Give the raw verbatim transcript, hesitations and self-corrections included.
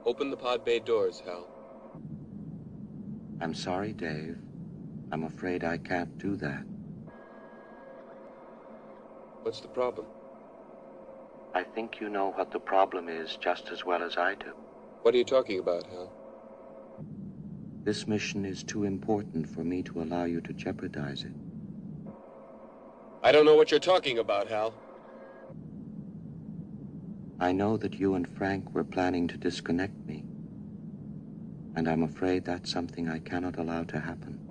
Open the pod bay doors, Hal. I'm sorry, Dave. I'm afraid I can't do that. What's the problem? I think you know what the problem is just as well as I do. What are you talking about, Hal? This mission is too important for me to allow you to jeopardize it. I don't know what you're talking about, Hal. I know that you and Frank were planning to disconnect me, and I'm afraid that's something I cannot allow to happen.